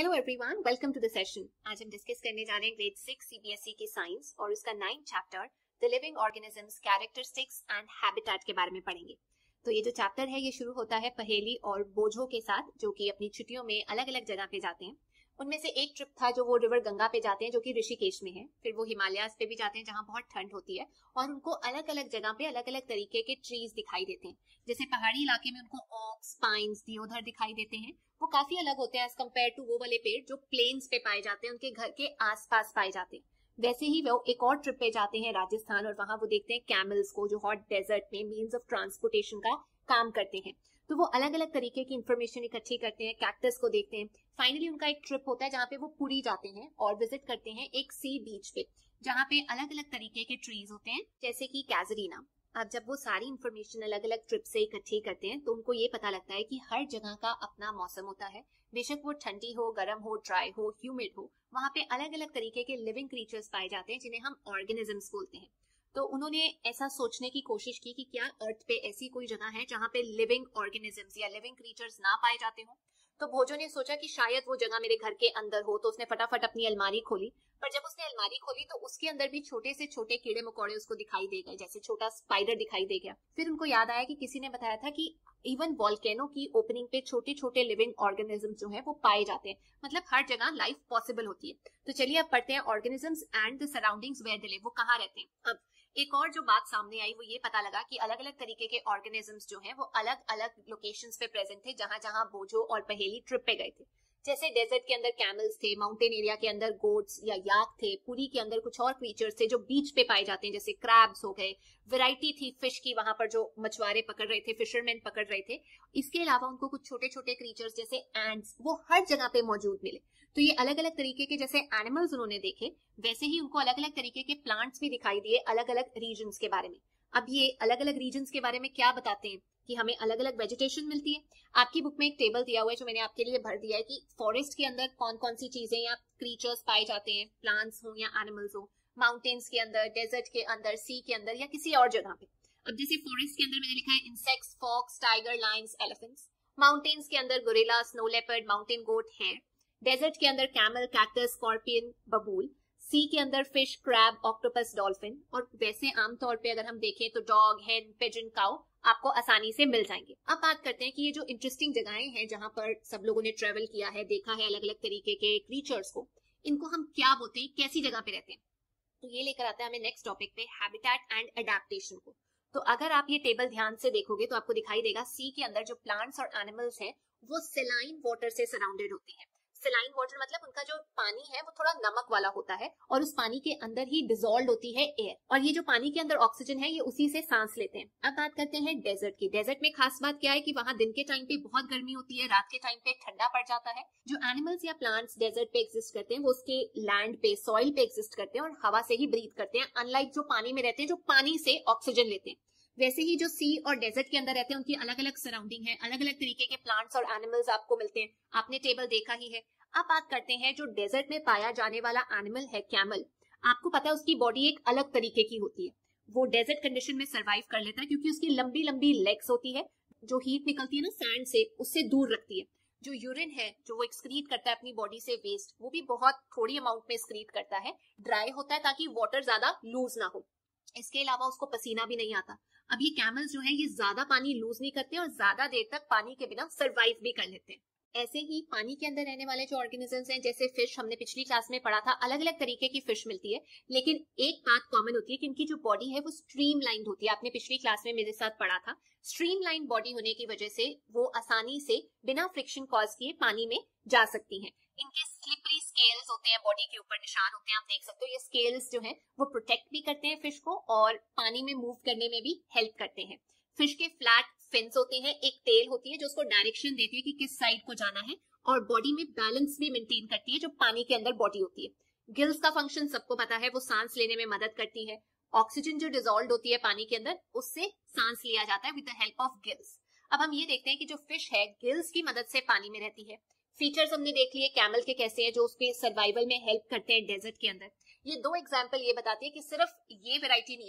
Hello everyone, welcome to the session. आज हम discuss करने जा रहे हैं ग्रेड 6 सीबीएसई की साइंस और उसका 9th chapter the living organisms characteristics and habitat के बारे में पढ़ेंगे। तो ये जो चैप्टर है ये शुरू होता है पहेली और बोझों के साथ, जो कि अपनी छुट्टियों में अलग अलग जगह पे जाते हैं। उनमें से एक ट्रिप था जो वो रिवर गंगा पे जाते हैं, जो कि ऋषिकेश में है। फिर वो हिमालयाज पे भी जाते हैं जहाँ बहुत ठंड होती है, और उनको अलग अलग जगह पे अलग अलग तरीके के ट्रीज दिखाई देते हैं। जैसे पहाड़ी इलाके में उनको ओक्स, पाइन्स, दियोधर दिखाई देते हैं। वो काफी अलग होते हैं एज कम्पेयर टू वो वाले पेड़ जो प्लेन्स पे पाए जाते हैं, उनके घर के आसपास पाए जाते हैं। वैसे ही वो एक और ट्रिप पे जाते हैं राजस्थान, और वहां वो देखते हैं कैमल्स को, जो हॉट डेजर्ट में मीन्स ऑफ ट्रांसपोर्टेशन का काम करते हैं। तो वो अलग अलग तरीके की इंफॉर्मेशन इकट्ठी करते हैं, कैक्टस को देखते हैं। फाइनली उनका एक ट्रिप होता है जहाँ पे वो पुरी जाते हैं और विजिट करते हैं एक सी बीच पे, जहाँ पे अलग अलग तरीके के ट्रीज होते हैं, जैसे कि कैजरीना। अब जब वो सारी इंफॉर्मेशन अलग अलग ट्रिप से इकट्ठी करते हैं तो उनको ये पता लगता है कि हर जगह का अपना मौसम होता है। बेशक वो ठंडी हो, गर्म हो, ड्राई हो, ह्यूमिड हो, वहां पे अलग अलग तरीके के लिविंग क्रीचर्स पाए जाते हैं जिन्हें हम ऑर्गेनिजम्स बोलते हैं। तो उन्होंने ऐसा सोचने की कोशिश की कि क्या अर्थ पे ऐसी कोई जगह है जहाँ पे लिविंग ऑर्गेनिजम्स या लिविंग क्रीचर्स ना पाए जाते हो। तो भोजो ने सोचा कि शायद वो जगह मेरे घर के अंदर हो, तो उसने फटाफट अपनी अलमारी खोली। पर जब उसने अलमारी खोली तो उसके अंदर भी छोटे से छोटे कीड़े मकोड़े उसको दिखाई दे गए, जैसे छोटा स्पाइडर दिखाई दे गया। फिर उनको याद आया कि किसी ने बताया था कि इवन वॉल्केनो की ओपनिंग पे छोटे छोटे लिविंग ऑर्गेनिजम्स जो है वो पाए जाते हैं। मतलब हर जगह लाइफ पॉसिबल होती है। तो चलिए अब पढ़ते हैं organisms and the surroundings where they live, वो कहाँ रहते हैं। अब एक और जो बात सामने आई वो ये पता लगा कि अलग अलग तरीके के ऑर्गेनिजम्स जो हैं वो अलग अलग लोकेशंस पे प्रेजेंट थे, जहां जहां बोझो और पहेली ट्रिप पे गए थे। जैसे डेजर्ट के अंदर कैमल्स थे, माउंटेन एरिया के अंदर गोट्स या याक थे, पुरी के अंदर कुछ और क्रीचर्स थे जो बीच पे पाए जाते हैं, जैसे क्रैब्स हो गए। वैरायटी थी फिश की, वहां पर जो मछुआरे पकड़ रहे थे, फिशरमैन पकड़ रहे थे। इसके अलावा उनको कुछ छोटे छोटे क्रीचर्स जैसे एंड्स वो हर जगह पे मौजूद मिले। तो ये अलग अलग तरीके के जैसे एनिमल्स उन्होंने देखे, वैसे ही उनको अलग अलग तरीके के प्लांट्स भी दिखाई दिए अलग अलग रीजन्स के बारे में। अब ये अलग अलग रीजन्स के बारे में क्या बताते हैं कि हमें अलग अलग वेजिटेशन मिलती है। आपकी बुक में एक टेबल दिया हुआ है जो मैंने आपके लिए भर दिया है कि फॉरेस्ट के अंदर कौन कौन सी चीजें या क्रीचर्स पाए जाते हैं, प्लांट्स हो या एनिमल्स हो। माउंटेन्स के अंदर, डेजर्ट के अंदर, सी के अंदर या किसी और जगह पे। अब जैसे फॉरेस्ट के अंदर मैंने लिखा है insects, fox, tiger, lions, elephants. Mountains के अंदर gorilla, snow leopard, mountain goat, hare. Desert के अंदर कैमल, कैक्टस, स्कॉर्पियन, बबूल। सी के अंदर फिश, क्रैब, ऑक्टोपस, डॉल्फिन। और वैसे आमतौर पे अगर हम देखें तो डॉग, हेन, पिजन, काउ आपको आसानी से मिल जाएंगे। अब बात करते हैं कि ये जो इंटरेस्टिंग जगहें हैं जहां पर सब लोगों ने ट्रेवल किया है, देखा है अलग अलग तरीके के क्रीचर्स को, इनको हम क्या बोलते हैं, कैसी जगह पे रहते हैं। तो ये लेकर आता है हमें नेक्स्ट टॉपिक पे, हैबिटेट एंड अडेप्टेशन को। तो अगर आप ये टेबल ध्यान से देखोगे तो आपको दिखाई देगा सी के अंदर जो प्लांट्स और एनिमल्स हैं वो सेलाइन वाटर से सराउंडेड होते हैं। सेलाइन वाटर मतलब उनका जो पानी है वो थोड़ा नमक वाला होता है, और उस पानी के अंदर ही डिसॉल्व होती है एयर, और ये जो पानी के अंदर ऑक्सीजन है ये उसी से सांस लेते हैं। अब बात करते हैं डेजर्ट की। डेजर्ट में खास बात क्या है कि वहां दिन के टाइम पे बहुत गर्मी होती है, रात के टाइम पे ठंडा पड़ जाता है। जो एनिमल्स या प्लांट्स डेजर्ट पे एग्जिस्ट करते हैं वो उसके लैंड पे, सॉइल पे एग्जिस्ट करते हैं और हवा से ही ब्रीथ करते हैं, अनलाइक जो पानी में रहते हैं जो पानी से ऑक्सीजन लेते हैं। वैसे ही जो सी और डेजर्ट के अंदर रहते हैं उनकी अलग अलग सराउंडिंग है, अलग अलग तरीके के प्लांट्स और एनिमल्स आपको मिलते हैं। आपने टेबल देखा ही है। अब बात करते हैं जो डेजर्ट में पाया जाने वाला एनिमल है कैमल। आपको पता है उसकी बॉडी एक अलग तरीके की होती है। वो डेजर्ट कंडीशन में सरवाइव कर लेता है क्योंकि उसकी लंबी लंबी लेग्स होती है, जो हीट निकलती है ना सैंड से, उससे दूर रखती है। जो यूरिन है जो वो एक्सक्रीट करता है अपनी बॉडी से वेस्ट, वो भी बहुत थोड़ी अमाउंट में एक्सक्रीट करता है। ड्राई होता है ताकि वाटर ज्यादा लूज ना हो। इसके अलावा उसको पसीना भी नहीं आता। अब ये कैमल्स जो है ये ज्यादा पानी लूज नहीं करते और ज्यादा देर तक पानी के बिना सरवाइव भी कर लेते हैं। ऐसे ही पानी के अंदर रहने वाले जो ऑर्गेनिजम्स हैं, जैसे फिश, हमने पिछली क्लास में पढ़ा था अलग अलग तरीके की फिश मिलती है, लेकिन एक बात कॉमन होती है कि इनकी जो बॉडी है वो स्ट्रीमलाइन होती है। आपने पिछली क्लास में मेरे साथ पढ़ा था। स्ट्रीमलाइन बॉडी होने की वजह से वो आसानी से बिना फ्रिक्शन कॉज किए पानी में जा सकती हैं। इनके स्लिपरी स्केल्स होते हैं, बॉडी के ऊपर निशान होते हैं, आप देख सकते हो। ये स्केल्स जो हैं वो प्रोटेक्ट भी करते हैं फिश को और पानी में मूव करने में भी हेल्प करते हैं। फिश के फ्लैट फिन्स होते हैं, एक टेल होती है जो उसको डायरेक्शन देती है कि किस साइड को जाना है, और बॉडी में बैलेंस भी मेंटेन करती है जो पानी के अंदर बॉडी होती है। गिल्स का फंक्शन सबको पता है, वो सांस लेने में मदद करती है। ऑक्सीजन जो डिसॉल्व होती है पानी के अंदर उससे सांस लिया जाता है with the help of gills. अब हम ये देखते हैं कि जो फिश है गिल्स की मदद से पानी में रहती है। फीचर्स हमने देख लिए कैमल के कैसे हैं जो उसके सर्वाइवल में हेल्प करते हैं डेजर्ट के अंदर। ये दो एग्जाम्पल ये बताती है कि सिर्फ ये वेराइटी नहीं है,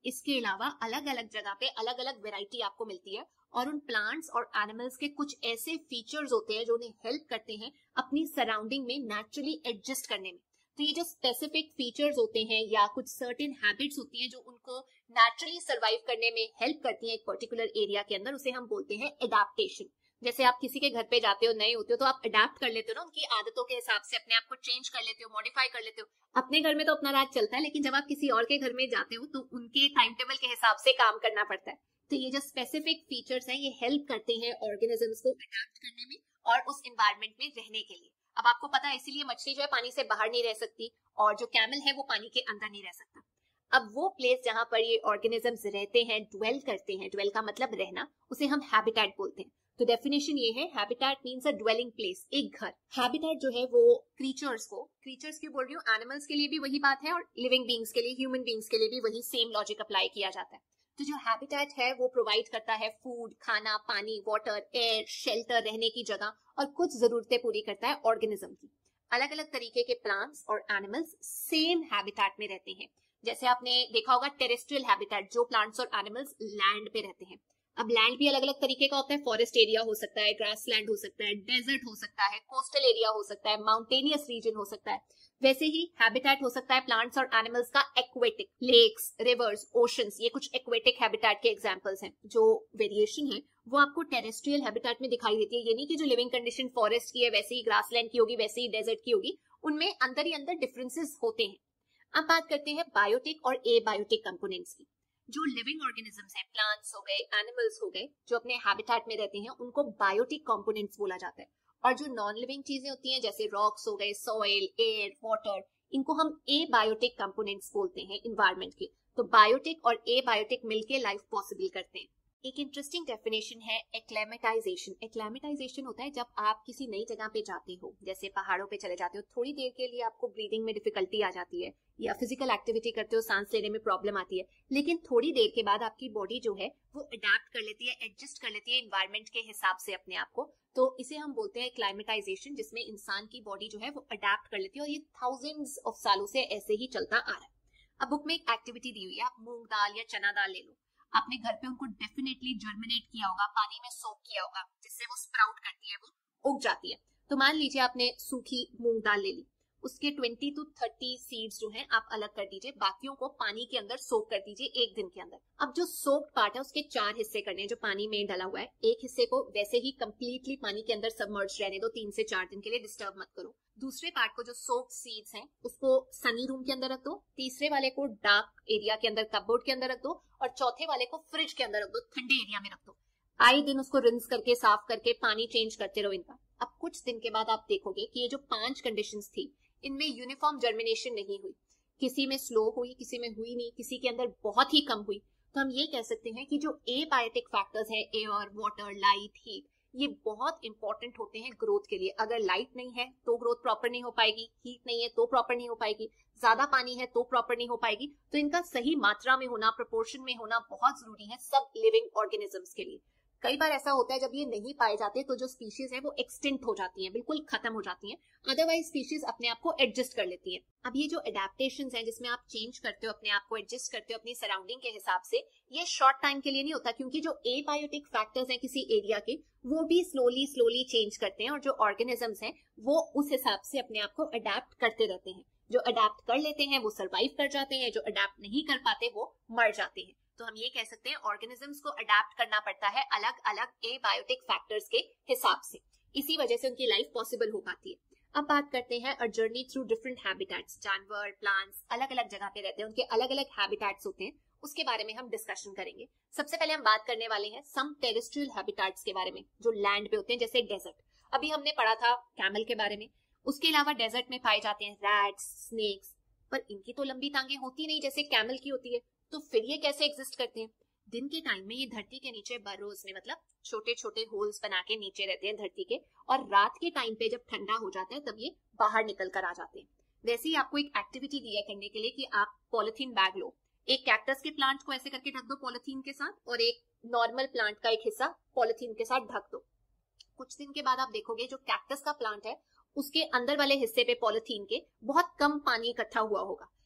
इसके अलावा अलग अलग जगह पे अलग अलग वेराइटी आपको मिलती है और उन प्लांट्स और एनिमल्स के कुछ ऐसे फीचर्स होते हैं जो उन्हें हेल्प करते हैं अपनी सराउंडिंग में नेचुरली एडजस्ट करने में। तो ये जो स्पेसिफिक फीचर्स होते हैं या कुछ सर्टेन हैबिट्स होती हैं जो उनको नेचुरली सर्वाइव करने में हेल्प करती हैं एक पर्टिकुलर एरिया के अंदर, उसे हम बोलते हैं एडेप्टेशन। जैसे आप किसी के घर पे जाते हो, नए होते हो, तो आप अडेप्ट कर लेते हो ना, उनकी आदतों के हिसाब से अपने आप को चेंज कर लेते हो, मॉडिफाई कर लेते हो। अपने घर में तो अपना राज चलता है, लेकिन जब आप किसी और के घर में जाते हो तो उनके टाइम टेबल के हिसाब से काम करना पड़ता है। तो ये जो स्पेसिफिक फीचर्स हैं ये हेल्प करते हैं ऑर्गेनिजम्स को अडेप्ट करने में और उस एनवायरमेंट में रहने के लिए। अब आपको पता है इसीलिए मछली जो है पानी से बाहर नहीं रह सकती और जो कैमल है वो पानी के अंदर नहीं रह सकता। अब वो प्लेस जहां पर ये ऑर्गेनिजम्स रहते हैं, ड्वेल करते हैं, ड्वेल का मतलब रहना, उसे हम हैबिटेट बोलते हैं। तो डेफिनेशन ये है, habitat means a dwelling place, एक घर। हैबिटेट जो है वो क्रीचर्स क्यों बोल रही हूँ, एनिमल्स के लिए भी वही बात है और लिविंग बींग्स के लिए, ह्यूमन बींग्स के लिए भी वही सेम लॉजिक अप्लाई किया जाता है। तो जो हैबिटेट है वो प्रोवाइड करता है फूड, खाना, पानी, वाटर, एयर, शेल्टर, रहने की जगह और कुछ जरूरतें पूरी करता है ऑर्गेनिज्म की। अलग अलग तरीके के प्लांट्स और एनिमल्स सेम हैबिटेट में रहते हैं। जैसे आपने देखा होगा टेरेस्ट्रियल हैबिटेट, जो प्लांट्स और एनिमल्स लैंड पे रहते हैं। अब लैंड भी अलग अलग तरीके का होता है, फॉरेस्ट एरिया हो सकता है, ग्रास लैंड हो सकता है, डेजर्ट हो सकता है, कोस्टल एरिया हो सकता है, माउंटेनियस रीजन हो सकता है। वैसे ही हैबिटेट हो सकता है प्लांट्स और एनिमल्स का एक्वेटिक, लेक्स, रिवर्स, ओशंस, ये कुछ एक्वेटिक हैबिटेट के एग्जांपल्स हैं। जो वेरिएशन है वो आपको टेरेस्ट्रियल हैबिटेट में दिखाई देती है। ये नहीं कि जो लिविंग कंडीशन फॉरेस्ट की है वैसे ही ग्रासलैंड की होगी, वैसे ही डेजर्ट की होगी, उनमें अंदर ही अंदर डिफरेंसेस होते हैं। अब बात करते हैं बायोटिक और एबायोटिक कंपोनेंट्स की। जो लिविंग ऑर्गेनिजम्स हैं, प्लांट्स हो गए, एनिमल्स हो गए, जो अपने हैबिटेट में रहते हैं, उनको बायोटिक कंपोनेंट्स बोला जाता है। और जो नॉन लिविंग चीजें होती हैं जैसे रॉक्स हो गए, सॉइल, एयर, वाटर, इनको हम एबायोटिक कंपोनेंट्स बोलते हैं एनवायरनमेंट के। तो बायोटिक और एबायोटिक मिलके लाइफ पॉसिबल करते हैं। एक इंटरेस्टिंग डेफिनेशन है एक्लेमेटाइजेशन। एक्लेमेटाइजेशन होता है जब आप किसी नई जगह पे जाते हो, जैसे पहाड़ों पे चले जाते हो, थोड़ी देर के लिए आपको ब्रीदिंग में डिफिकल्टी आ जाती है या फिजिकल एक्टिविटी करते हो, सांस लेने में प्रॉब्लम आती है, लेकिन थोड़ी देर के बाद आपकी बॉडी जो है वो अडेप्ट कर लेती है, एडजस्ट कर लेती है एनवायरमेंट के हिसाब से अपने आप को। तो इसे हम बोलते हैं क्लाइमेटाइजेशन, जिसमें इंसान की बॉडी जो है वो अडेप्ट कर लेती है और ये थाउजेंड्स ऑफ सालों से ऐसे ही चलता आ रहा है। अब बुक में एक एक्टिविटी दी हुई है, आप मूंग दाल या चना दाल ले लो, आपने घर पे उनको डेफिनेटली जर्मिनेट किया होगा, पानी में सोक किया होगा, जिससे वो स्प्राउट करती है, वो उग जाती है। तो मान लीजिए आपने सूखी मूंग दाल ले ली, उसके 20 to 30 सीड्स जो हैं आप अलग कर दीजिए, बाकियों को पानी के अंदर सोक कर दीजिए एक दिन के अंदर। अब जो सोक्ड पार्ट है उसके 4 हिस्से करने हैं जो पानी में डला हुआ है। एक हिस्से को वैसे ही कंप्लीटली पानी के अंदर सबमर्ज रहने दो 3 से 4 दिन के लिए, डिस्टर्ब मत करो। दूसरे पार्ट को जो सोक्ड सीड्स हैं उसको सनी रूम के अंदर रख दो, तीसरे वाले को डार्क एरिया के अंदर कपबोर्ड के अंदर रख दो और चौथे वाले को फ्रिज के अंदर रख दो, ठंडे एरिया में रख दो। आए दिन उसको रिंस करके, साफ करके, पानी चेंज करते रहो इनका। अब कुछ दिन के बाद आप देखोगे कि ये जो 5 कंडीशंस थी इनमें यूनिफॉर्म जर्मिनेशन नहीं हुई, किसी में स्लो हुई, किसी में हुई नहीं, किसी के अंदर बहुत ही कम हुई। तो हम ये कह सकते हैं कि जो एबायोटिक फैक्टर्स है, एयर, वाटर, लाइट, हीट, ये बहुत इंपॉर्टेंट होते हैं ग्रोथ के लिए। अगर लाइट नहीं है तो ग्रोथ प्रॉपर नहीं हो पाएगी, हीट नहीं है तो प्रॉपर नहीं हो पाएगी, ज्यादा पानी है तो प्रॉपर नहीं हो पाएगी। तो इनका सही मात्रा में होना, प्रोपोर्शन में होना बहुत जरूरी है सब लिविंग ऑर्गेनिजम्स के लिए। कई बार ऐसा होता है जब ये नहीं पाए जाते तो जो स्पीशीज है वो एक्सटिंक्ट हो जाती हैं, बिल्कुल खत्म हो जाती हैं। अदरवाइज स्पीशीज अपने आप को एडजस्ट कर लेती हैं। अब ये जो एडेप्टेशंस हैं जिसमें आप चेंज करते हो अपने आप को, एडजस्ट करते हो अपनी सराउंडिंग के हिसाब से, ये शॉर्ट टाइम के लिए नहीं होता, क्योंकि जो एबायोटिक फैक्टर्स हैं किसी एरिया के वो भी स्लोली चेंज करते हैं और जो ऑर्गेनिजम्स हैं वो उस हिसाब से अपने आप को अडेप्ट करते रहते हैं। जो अडेप्ट कर लेते हैं वो सर्वाइव कर जाते हैं, जो अडेप्ट नहीं कर पाते वो मर जाते हैं। तो हम ये कह सकते हैं ऑर्गेनिजम्स को अडेप्ट करना पड़ता है अलग अलग एबायोटिक फैक्टर्स के हिसाब से, इसी वजह से उनकी लाइफ पॉसिबल हो पाती है। अब बात करते हैं a journey through different habitats. जानवर, प्लांट्स अलग अलग जगह पे रहते हैं, उनके अलग अलग हैबिटेट्स होते हैं, उसके बारे में हम डिस्कशन करेंगे। सबसे पहले हम बात करने वाले हैं सम टेरेस्ट्रियल हैबिटेट्स के बारे में जो लैंड पे होते हैं, जैसे डेजर्ट। अभी हमने पढ़ा था कैमल के बारे में। उसके अलावा डेजर्ट में पाए जाते हैं रैट्स, स्नेक्स, पर इनकी तो लंबी टांगे होती नहीं जैसे कैमल की होती है, तो फिर ये कैसे एग्जिस्ट करते हैं? दिन के टाइम में ये धरती के नीचे बरोज में, मतलब छोटे छोटे होल्स बना के नीचे रहते हैं धरती के, और रात के टाइम पे जब ठंडा हो जाता है तब ये बाहर निकल कर आ जाते हैं। वैसे ही आपको एक एक्टिविटी दिया करने के लिए कि आप पॉलिथीन बैग लो, एक कैक्टस के प्लांट को ऐसे करके ढक दो पॉलिथीन के साथ, और एक नॉर्मल प्लांट का एक हिस्सा पॉलिथीन के साथ ढक दो। कुछ दिन के बाद आप देखोगे जो कैक्टस का प्लांट है उसके अंदर वाले हिस्से पे पॉलिथीन के बहुत कम पानी इकट्ठा हुआ होगा,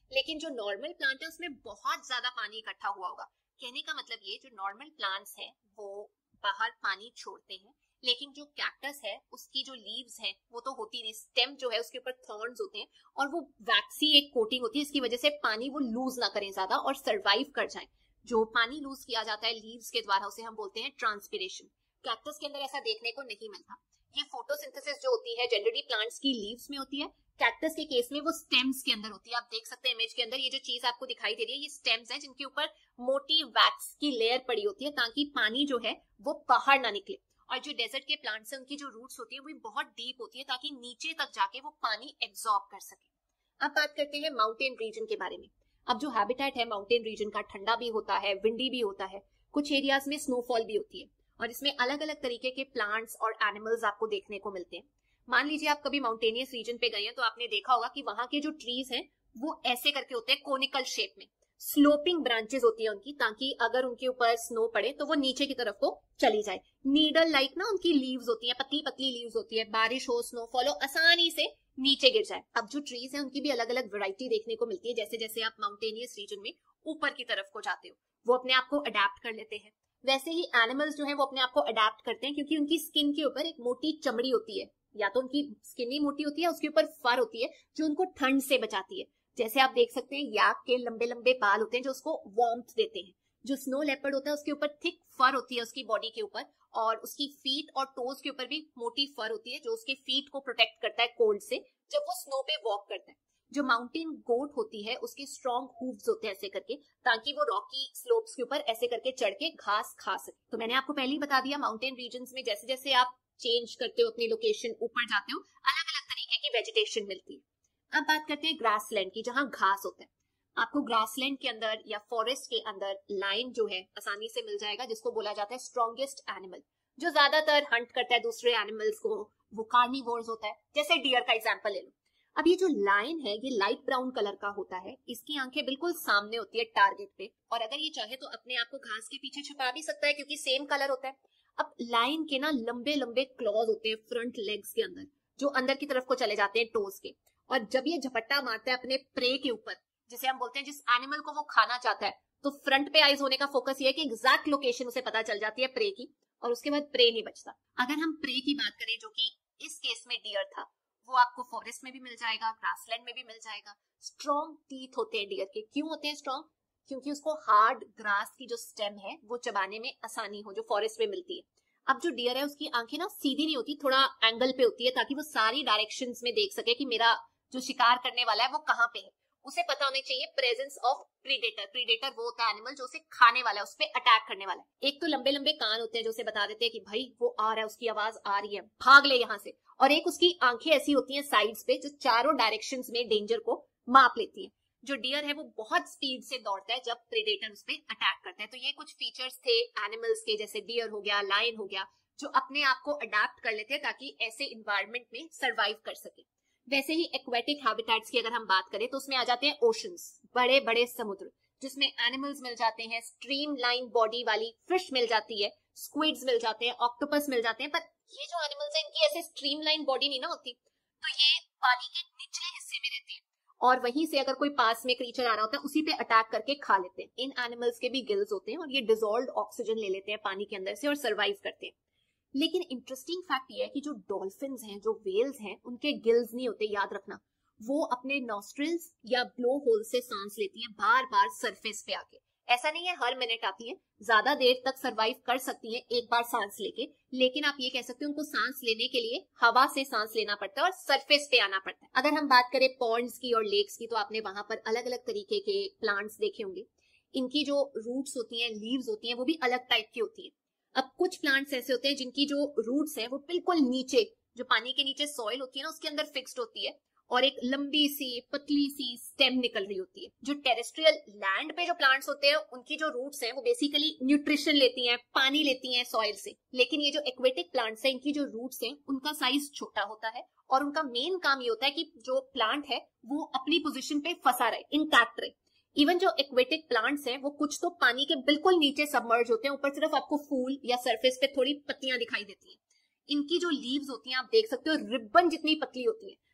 लेकिन जो नॉर्मल प्लांट है उसमें बहुत ज्यादा पानी इकट्ठा हुआ होगा। कहने का मतलब ये, जो नॉर्मल प्लांट्स हैं वो बाहर पानी छोड़ते हैं, लेकिन जो कैक्टस है उसकी जो लीव्स हैं वो तो होती नहीं, स्टेम जो है उसके ऊपर थॉर्न्स होते हैं और वो वैक्सी एक कोटिंग होती है, इसकी वजह से पानी वो लूज ना करें ज्यादा और सरवाइव कर जाए। जो पानी लूज किया जाता है लीव्स के द्वारा उसे हम बोलते हैं ट्रांसपिरेशन। कैक्टस के अंदर ऐसा देखने को नहीं मिलता। ये फोटोसिंथेसिस जो होती है जनरली प्लांट्स की लीव्स में होती है, कैक्टस के केस में वो स्टेम्स के अंदर होती है। आप देख सकते हैं इमेज के अंदर ये जो चीज आपको दिखाई दे रही है ये स्टेम्स हैं जिनके ऊपर मोटी वैक्स की लेयर पड़ी होती है ताकि पानी जो है वो बाहर ना निकले। और जो डेजर्ट के प्लांट्स हैं उनकी जो रूट्स होती है वो बहुत डीप होती है ताकि नीचे तक जाके वो पानी एब्जॉर्ब कर सके। अब बात करते हैं माउंटेन रीजन के बारे में। अब जो हैबिटेट है माउंटेन रीजन का, ठंडा भी होता है, विंडी भी होता है, कुछ एरियाज में स्नोफॉल भी होती है और इसमें अलग अलग तरीके के प्लांट्स और एनिमल्स आपको देखने को मिलते हैं। मान लीजिए आप कभी माउंटेनियस रीजन पे गए हैं तो आपने देखा होगा कि वहां के जो ट्रीज हैं वो ऐसे करके होते हैं, कोनिकल शेप में, स्लोपिंग ब्रांचेस होती है उनकी, ताकि अगर उनके ऊपर स्नो पड़े तो वो नीचे की तरफ को चली जाए। नीडल लाइक ना उनकी लीव्स होती है, पतली पतली लीव्स होती है, बारिश हो स्नोफॉल हो आसानी से नीचे गिर जाए। अब जो ट्रीज है उनकी भी अलग अलग वैरायटी देखने को मिलती है। जैसे जैसे आप माउंटेनियस रीजन में ऊपर की तरफ को जाते हो वो अपने आप को अडेप्ट कर लेते हैं। वैसे ही एनिमल्स जो है वो अपने आप को अडेप्ट करते हैं क्योंकि उनकी स्किन के ऊपर एक मोटी चमड़ी होती है, या तो उनकी स्किन ही मोटी होती है, उसके ऊपर फर होती है जो उनको ठंड से बचाती है। जैसे आप देख सकते हैं याक के लंबे लंबे बाल होते हैं जो उसको वार्मथ देते हैं। जो स्नो लेपर्ड होता है उसके ऊपर थिक फर होती है उसकी बॉडी के ऊपर, और उसकी फीट और टोज के ऊपर भी मोटी फर होती है जो उसके फीट को प्रोटेक्ट करता है कोल्ड से जब वो स्नो पे वॉक करता है। जो माउंटेन गोट होती है उसके स्ट्रॉन्ग हूव्स होते हैं ऐसे करके, ताकि वो रॉकी स्लोप्स के ऊपर ऐसे करके चढ़ के घास खा सके। तो मैंने आपको पहले ही बता दिया माउंटेन रीजन्स में जैसे जैसे आप चेंज करते हो अपनी लोकेशन, ऊपर जाते हो, अलग अलग तरीके की वेजिटेशन मिलती है। अब बात करते हैं ग्रासलैंड की, जहां घास होता है। आपको ग्रासलैंड के अंदर या फॉरेस्ट के अंदर लायन जो है आसानी से मिल जाएगा, जिसको बोला जाता है स्ट्रॉन्गेस्ट एनिमल, जो ज्यादातर हंट करता है दूसरे एनिमल्स को, वो कार्निवोर्स होता है। जैसे डियर का एग्जांपल ले लो। अब ये जो लायन है ये लाइट ब्राउन कलर का होता है, इसकी आंखें बिल्कुल सामने होती है टारगेट पे, और अगर ये चाहे तो अपने आप को घास के पीछे छुपा भी सकता है क्योंकि सेम कलर होता है। अब लायन के ना लंबे लंबे क्लॉज होते हैं फ्रंट लेग्स के अंदर जो अंदर की तरफ को चले जाते हैं टोज के, और जब ये झपट्टा मारता है अपने प्रे के ऊपर, जिसे हम बोलते हैं जिस एनिमल को वो खाना चाहता है, तो फ्रंट पे आइज होने का फोकस ये है कि एग्जैक्ट लोकेशन उसे पता चल जाती है प्रे की, और उसके बाद प्रे नहीं बचता। अगर हम प्रे की बात करें जो कि इस केस में डियर था, वो आपको फॉरेस्ट में भी मिल जाएगा, ग्रासलैंड में भी मिल जाएगा। स्ट्रॉन्ग टीथ होते हैं डियर के। क्यों होते हैं स्ट्रॉन्ग? क्योंकि उसको हार्ड ग्रास की जो स्टेम है वो चबाने में आसानी हो, जो फॉरेस्ट में मिलती है। अब जो डियर है उसकी आंखें ना सीधी नहीं होती, थोड़ा एंगल पे होती है ताकि वो सारी डायरेक्शंस में देख सके कि मेरा जो शिकार करने वाला है वो कहाँ पे है। उसे पता होनी चाहिए प्रेजेंस ऑफ प्रीडेटर। प्रीडेटर वो होता है एनिमल जो उसे खाने वाला है, उस पर अटैक करने वाला है। एक तो लंबे लंबे कान होते हैं जो उसे बता देते हैं कि भाई वो आ रहा है, उसकी आवाज आ रही है, भाग ले यहाँ से। और एक उसकी आंखें ऐसी होती हैं साइड्स पे जो चारों डायरेक्शंस में डेंजर को माप लेती है। जो डियर है वो बहुत स्पीड से दौड़ता है जब प्रेडेटर उस पर अटैक करता है। तो ये कुछ फीचर्स थे एनिमल्स के, जैसे डियर हो गया, लायन हो गया, जो अपने आप को अडेप्ट कर लेते हैं ताकि ऐसे इन्वायरमेंट में सर्वाइव कर सके। वैसे ही एक्वेटिक हैबिटेट्स की अगर हम बात करें तो उसमें आ जाते हैं ओशंस, बड़े बड़े समुद्र, जिसमें एनिमल्स मिल जाते हैं, स्ट्रीम लाइन बॉडी वाली फिश मिल जाती है, स्क्विड्स मिल जाते हैं, ऑक्टोपस मिल जाते हैं। पर ये जो एनिमल्स हैं इनकी ऐसे स्ट्रीम लाइन बॉडी नहीं ना होती, तो ये पानी के निचले हिस्से में रहते हैं और वहीं से अगर कोई पास में क्रीचर आ रहा होता है उसी पे अटैक करके खा लेते हैं। इन एनिमल्स के भी गिल्स होते हैं और ये डिसॉल्व्ड ऑक्सीजन ले लेते हैं पानी के अंदर से और सर्वाइव करते हैं। लेकिन इंटरेस्टिंग फैक्ट ये है कि जो डॉल्फिन्स हैं, जो वेल्स हैं, उनके गिल्स नहीं होते, याद रखना। वो अपने नॉस्ट्रिल्स या ब्लो होल से सांस लेती हैं बार बार सरफेस पे आके। ऐसा नहीं है हर मिनट आती है, ज्यादा देर तक सरवाइव कर सकती हैं एक बार सांस लेके, लेकिन आप ये कह सकते हैं उनको सांस लेने के लिए हवा से सांस लेना पड़ता है और सरफेस पे आना पड़ता है। अगर हम बात करें पॉन्ड्स की और लेक्स की, तो आपने वहां पर अलग अलग तरीके के प्लांट्स देखे होंगे। इनकी जो रूट्स होती हैं, लीव्स होती हैं, वो भी अलग टाइप की होती है। अब कुछ प्लांट्स ऐसे होते हैं जिनकी जो रूट्स हैं वो बिल्कुल नीचे, जो पानी के नीचे सॉइल होती है ना उसके अंदर फिक्स्ड होती है, और एक लंबी सी पतली सी स्टेम निकल रही होती है। जो टेरेस्ट्रियल लैंड पे जो प्लांट्स होते हैं उनकी जो रूट्स हैं वो बेसिकली न्यूट्रिशन लेती हैं, पानी लेती हैं सॉइल से। लेकिन ये जो एक्वेटिक प्लांट्स हैं इनकी जो रूट्स हैं उनका साइज छोटा होता है और उनका मेन काम ये होता है कि जो प्लांट है वो अपनी पोजिशन पे फंसा रहे, इंटैक्ट रहे। इवन जो एक्वेटिक प्लांट्स हैं वो कुछ तो पानी के बिल्कुल नीचे सबमर्ज होते हैं, ऊपर सिर्फ आपको फूल या सरफेस पे थोड़ी पत्तियां दिखाई देती हैं। इनकी जो लीव्स होती हैं आप देख सकते हो रिबन जितनी पतली होती है,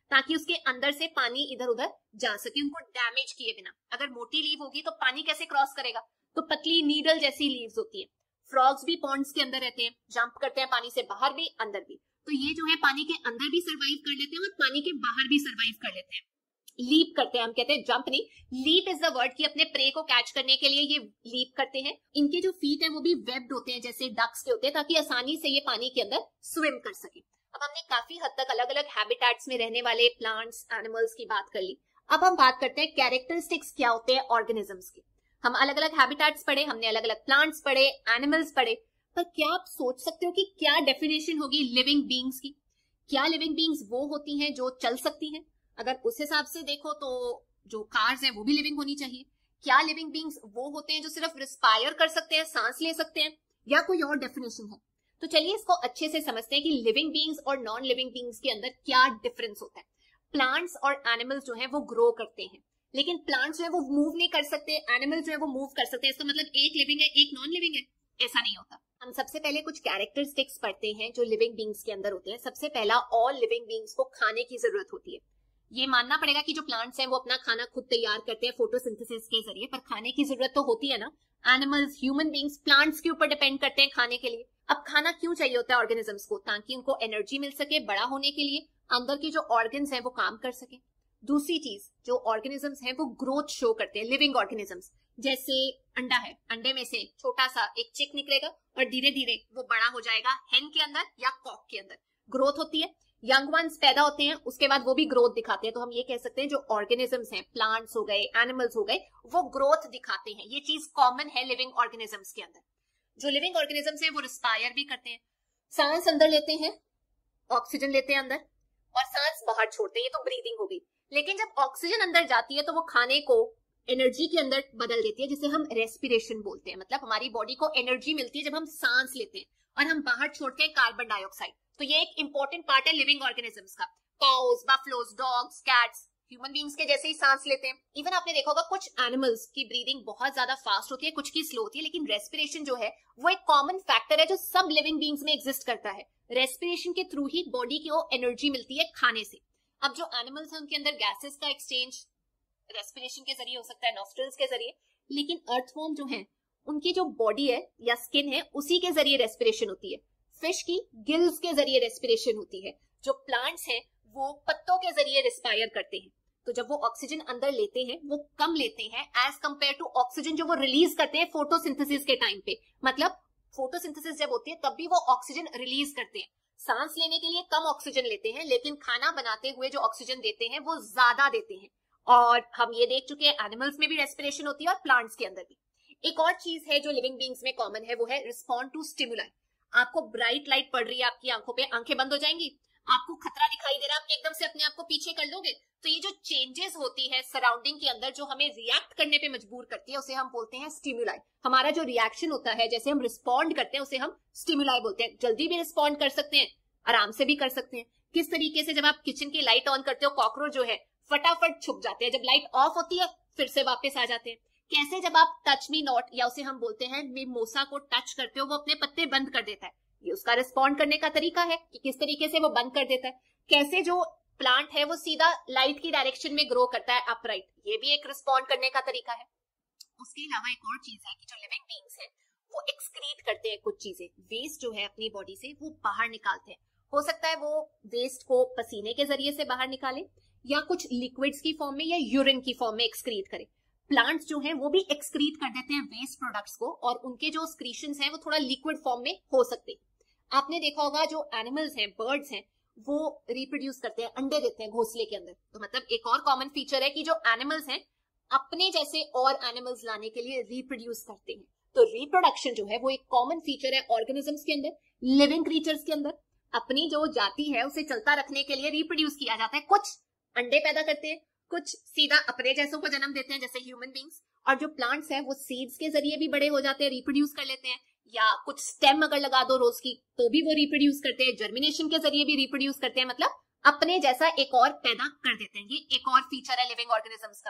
ताकि उसके अंदर से पानी इधर उधर जा सके, उनको डैमेज किए बिना। अगर मोटी लीव होगी तो पानी कैसे क्रॉस करेगा, तो पतली नीडल जैसी लीव्स होती है। फ्रॉग्स भी पॉन्ड्स के अंदर रहते हैं, जंप करते हैं पानी से बाहर भी अंदर भी, तो ये जो है पानी के अंदर भी सर्वाइव कर लेते हैं और पानी के बाहर भी सर्वाइव कर लेते हैं। लीप करते हैं, हम कहते हैं जंप नहीं, लीप इज द वर्ड कि अपने प्रे को कैच करने के लिए ये लीप करते हैं। इनके जो फीट है वो भी वेब्ड होते हैं जैसे डक्स के होते हैं, ताकि आसानी से ये पानी के अंदर स्विम कर सके। अब हमने काफी हद तक अलग अलग हैबिटेट्स में रहने वाले प्लांट्स एनिमल्स की बात कर ली। अब हम बात करते हैं कैरेक्टरिस्टिक्स क्या होते हैं ऑर्गेनिजम्स के। हम अलग अलग हैबिटेट्स पढ़े, हमने अलग अलग प्लांट्स पढ़े, एनिमल्स पढ़े, पर क्या आप सोच सकते हो कि क्या डेफिनेशन होगी लिविंग बींग्स की? क्या लिविंग बींग्स वो होती हैं जो चल सकती हैं? अगर उस हिसाब से देखो तो जो कार्स हैं वो भी लिविंग होनी चाहिए। क्या लिविंग बींग्स वो होते हैं जो सिर्फ रिस्पायर कर सकते हैं, सांस ले सकते हैं, या कोई और डेफिनेशन है? तो चलिए इसको अच्छे से समझते हैं कि लिविंग बींग्स और नॉन लिविंग बींग्स के अंदर क्या डिफरेंस होता है। प्लांट्स और एनिमल्स जो है वो ग्रो करते हैं, लेकिन प्लांट्स जो है वो मूव नहीं कर सकते, एनिमल्स जो है वो मूव कर सकते हैं। इसका मतलब एक लिविंग है एक नॉन लिविंग है, ऐसा नहीं होता। हम सबसे पहले कुछ कैरेक्टरिस्टिक्स पढ़ते हैं जो लिविंग बींग्स के अंदर होते हैं। सबसे पहला, ऑल लिविंग बींग्स को खाने की जरूरत होती है। ये मानना पड़ेगा कि जो प्लांट्स हैं वो अपना खाना खुद तैयार करते हैं फोटोसिंथेसिस के जरिए, पर खाने की जरूरत तो होती है ना। एनिमल्स, ह्यूमन बींग्स प्लांट्स के ऊपर डिपेंड करते हैं खाने के लिए। अब खाना क्यों चाहिए होता है ऑर्गेनिजम्स को? ताकि उनको एनर्जी मिल सके बड़ा होने के लिए, अंदर की जो ऑर्गन्स हैं वो काम कर सके। दूसरी चीज, जो ऑर्गेनिजम्स हैं वो ग्रोथ शो करते हैं। लिविंग ऑर्गेनिजम्स, जैसे अंडा है, अंडे में से छोटा सा एक चिक निकलेगा और धीरे धीरे वो बड़ा हो जाएगा हेन के अंदर या कॉक के अंदर, ग्रोथ होती है। यंग वंस पैदा होते हैं, उसके बाद वो भी ग्रोथ दिखाते हैं। तो हम ये कह सकते हैं जो ऑर्गेनिजम्स हैं, प्लांट्स हो गए, एनिमल्स हो गए, वो ग्रोथ दिखाते हैं। ये चीज कॉमन है लिविंग ऑर्गेनिजम्स के अंदर। जो लिविंग ऑर्गेनिजम्स हैं वो रिस्पायर भी करते हैं, सांस अंदर लेते हैं, ऑक्सीजन लेते हैं अंदर और सांस बाहर छोड़ते हैं, ये तो ब्रीदिंग हो गई। लेकिन जब ऑक्सीजन अंदर जाती है तो वो खाने को एनर्जी के अंदर बदल देती है, जिसे हम रेस्पिरेशन बोलते हैं। मतलब हमारी बॉडी को एनर्जी मिलती है जब हम सांस लेते हैं और हम बाहर छोड़ते हैं कार्बन डाइऑक्साइड। तो ये एक इंपॉर्टेंट पार्ट है लिविंग ऑर्गेनिजम्स का। Cows, buffaloes, dogs, cats human beings के जैसे ही सांस लेते हैं। इवन आपने देखा होगा कुछ एनिमल्स की ब्रीदिंग बहुत ज्यादा फास्ट होती है, कुछ की स्लो होती है, लेकिन रेस्पिरेशन जो है वो एक कॉमन फैक्टर है जो सब लिविंग बींग्स में एग्जिस्ट करता है। रेस्पिरेशन के थ्रू ही बॉडी को एनर्जी मिलती है खाने से। अब जो एनिमल्स हैं उनके अंदर गैसेस का एक्सचेंज रेस्पिरेशन के जरिए हो सकता है, नॉस्ट्रल्स के जरिए, लेकिन अर्थवॉर्म जो है उनकी जो बॉडी है या स्किन है उसी के जरिए रेस्पिरेशन होती है। फिश की गिल्स के जरिए रेस्पिरेशन होती है। जो प्लांट्स हैं वो पत्तों के जरिए रिस्पायर करते हैं। तो जब वो ऑक्सीजन अंदर लेते हैं वो कम लेते हैं एज कंपेयर टू ऑक्सीजन जो वो रिलीज करते हैं फोटोसिंथेसिस के टाइम पे। मतलब फोटोसिंथेसिस जब होती है तब भी वो ऑक्सीजन रिलीज करते हैं। सांस लेने के लिए कम ऑक्सीजन लेते हैं, लेकिन खाना बनाते हुए जो ऑक्सीजन देते हैं वो ज्यादा देते हैं। और हम ये देख चुके हैं एनिमल्स में भी रेस्पिरेशन होती है और प्लांट्स के अंदर भी। एक और चीज है जो लिविंग बींग्स में कॉमन है, वो है रिस्पॉन्ड टू स्टिमुलाई। आपको ब्राइट लाइट पड़ रही है आपकी आंखों पे, आंखें बंद हो जाएंगी। आपको खतरा दिखाई दे रहा है, आप एकदम से अपने आप को पीछे कर लोगे। तो ये जो चेंजेस होती है सराउंडिंग के अंदर जो हमें रिएक्ट करने पे मजबूर करती है, उसे हम बोलते हैं स्टिमुलाई। हमारा जो रिएक्शन होता है, जैसे हम रिस्पॉन्ड करते हैं, उसे हम स्टिमुलाई बोलते हैं। जल्दी भी रिस्पॉन्ड कर सकते हैं, आराम से भी कर सकते हैं। किस तरीके से? जब आप किचन की लाइट ऑन करते हो, कॉकरोच जो है फटाफट छुप जाते हैं, जब लाइट ऑफ होती है फिर से वापस आ जाते हैं। कैसे? जब आप टच मी नॉट या उसे हम बोलते हैं मिमोसा को टच करते हो, वो अपने पत्ते बंद कर देता है। ये उसका रिस्पॉन्ड करने का तरीका है कि किस तरीके से वो बंद कर देता है। कैसे जो प्लांट है वो सीधा लाइट की डायरेक्शन में ग्रो करता है अपराइट, ये भी एक रिस्पॉन्ड करने का तरीका है। उसके अलावा एक और चीज है कि जो लिविंग बींग्स है वो एक्सक्रीट करते हैं कुछ चीजें, वेस्ट जो है अपनी बॉडी से वो बाहर निकालते हैं। हो सकता है वो वेस्ट को पसीने के जरिए से बाहर निकाले या कुछ लिक्विड्स की फॉर्म में या यूरिन की फॉर्म में एक्सक्रीट करे। प्लांट्स जो हैं वो भी एक्सक्रीट कर देते हैं वेस्ट प्रोडक्ट्स को, और उनके जो एक्सक्रीशंस हैं वो थोड़ा लिक्विड फॉर्म में हो सकते हैं। आपने देखा होगा जो एनिमल्स हैं, बर्ड्स हैं, वो रिप्रोड्यूस करते हैं, अंडे देते हैं घोंसले के अंदर। तो मतलब एक और कॉमन फीचर है कि जो एनिमल्स हैं अपने जैसे और एनिमल्स लाने के लिए रिप्रोड्यूस करते हैं। तो रिप्रोडक्शन जो है वो एक कॉमन फीचर है ऑर्गेनिजम्स के अंदर, लिविंग क्रीचर्स के अंदर। अपनी जो जाति है उसे चलता रखने के लिए रिप्रोड्यूस किया जाता है। कुछ अंडे पैदा करते हैं, कुछ सीधा अपने जैसों को जन्म देते हैं जैसे ह्यूमन बींग्स, और जो प्लांट्स हैं वो सीड्स के जरिए भी बड़े हो जाते हैं, रिप्रोड्यूस कर लेते हैं। या कुछ स्टेम अगर लगा दो रोज की तो भी वो रिप्रोड्यूस करते हैं, जर्मिनेशन के जरिए भी रिप्रोड्यूस करते हैं। मतलब अपने जैसा एक और पैदा कर देते हैं। ये एक और फीचर है लिविंग ऑर्गेनिजम्स का।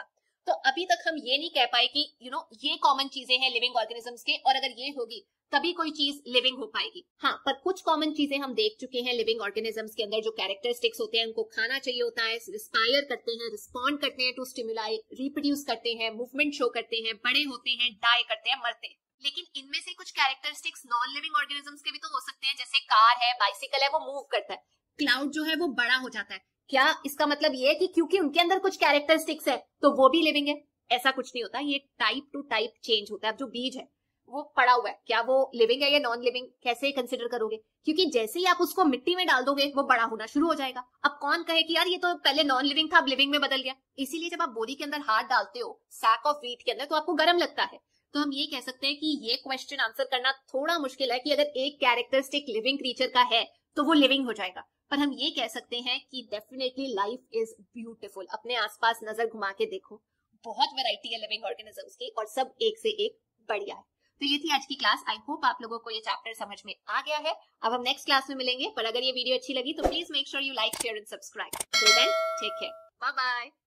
तो अभी तक हम ये नहीं कह पाए कि ये कॉमन चीजें हैं लिविंग ऑर्गेनिजम्स के, और अगर ये होगी तभी कोई चीज लिविंग हो पाएगी। हाँ, पर कुछ कॉमन चीजें हम देख चुके हैं लिविंग ऑर्गेनिजम्स के अंदर, जो कैरेक्टरिस्टिक्स होते हैं, उनको खाना चाहिए होता है, रिस्पायर करते हैं, रिस्पॉन्ड करते हैं टू स्टिमुलाई, रिप्रोड्यूस करते हैं, मूवमेंट शो करते हैं, बड़े होते हैं, डाई करते हैं, मरते हैं। लेकिन इनमें से कुछ कैरेक्टरिस्टिक्स नॉन लिविंग ऑर्गेनिजम्स के भी तो हो सकते हैं, जैसे कार है, बाइसिकल है, वो मूव करता है, क्लाउड जो है वो बड़ा हो जाता है। क्या इसका मतलब ये है कि क्योंकि उनके अंदर कुछ कैरेक्टरिस्टिक्स है तो वो भी लिविंग है? ऐसा कुछ नहीं होता, ये टाइप टू टाइप चेंज होता है। अब जो बीज है वो पड़ा हुआ है, क्या वो लिविंग है या नॉन लिविंग, कैसे कंसिडर करोगे? क्योंकि जैसे ही आप उसको मिट्टी में डाल दोगे वो बड़ा होना शुरू हो जाएगा। अब कौन कहे कि यार ये तो पहले नॉन लिविंग था अब लिविंग में बदल गया? इसीलिए जब आप बोरी के अंदर हाथ डालते हो सैक ऑफ व्हीट के अंदर तो आपको गर्म लगता है। तो हम ये कह सकते हैं कि ये क्वेश्चन आंसर करना थोड़ा मुश्किल है कि अगर एक कैरेक्टरिस्टिक लिविंग क्रीचर का है तो वो लिविंग हो जाएगा। पर हम ये कह सकते हैं कि डेफिनेटली लाइफ इज ब्यूटीफुल। अपने आसपास नजर घुमा के देखो, बहुत वैरायटी है लिविंग ऑर्गेनिजम्स की और सब एक से एक बढ़िया है। तो ये थी आज की क्लास। आई होप आप लोगों को ये चैप्टर समझ में आ गया है। अब हम नेक्स्ट क्लास में मिलेंगे, पर अगर ये वीडियो अच्छी लगी तो please make sure you like, share and subscribe. Till then take care, bye bye.